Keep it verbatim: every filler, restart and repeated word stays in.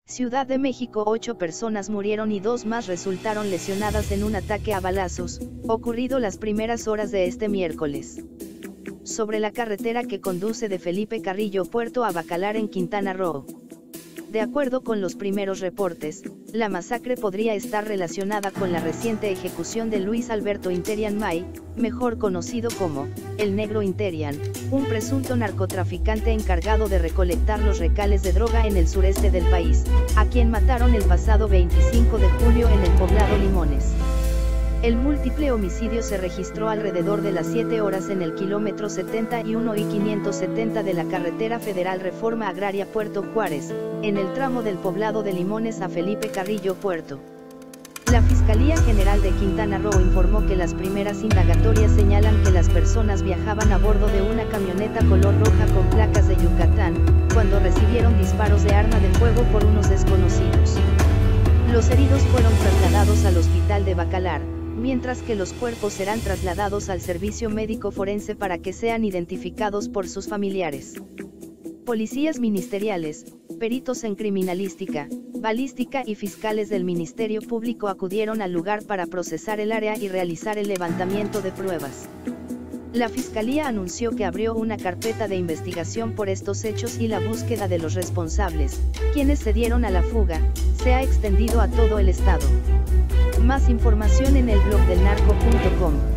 Ciudad de México. Ocho personas murieron y dos más resultaron lesionadas en un ataque a balazos, ocurrido las primeras horas de este miércoles, sobre la carretera que conduce de Felipe Carrillo Puerto a Bacalar en Quintana Roo. De acuerdo con los primeros reportes, la masacre podría estar relacionada con la reciente ejecución de Luis Alberto Interian May, mejor conocido como el Negro Interian, un presunto narcotraficante encargado de recolectar los recales de droga en el sureste del país, a quien mataron el pasado veinticinco de julio en el poblado Limones. El múltiple homicidio se registró alrededor de las siete horas en el kilómetro setenta y uno y quinientos setenta de la carretera federal Reforma Agraria Puerto Juárez, en el tramo del poblado de Limones a Felipe Carrillo Puerto. La Fiscalía General de Quintana Roo informó que las primeras indagatorias señalan que las personas viajaban a bordo de una camioneta color roja con placas de Yucatán, cuando recibieron disparos de arma de fuego por unos desconocidos. Los heridos fueron trasladados al hospital de Bacalar, mientras que los cuerpos serán trasladados al servicio médico forense para que sean identificados por sus familiares. Policías ministeriales, peritos en criminalística, balística y fiscales del Ministerio Público acudieron al lugar para procesar el área y realizar el levantamiento de pruebas. La Fiscalía anunció que abrió una carpeta de investigación por estos hechos y la búsqueda de los responsables, quienes se dieron a la fuga, se ha extendido a todo el estado. Más información en el blog del narco punto com.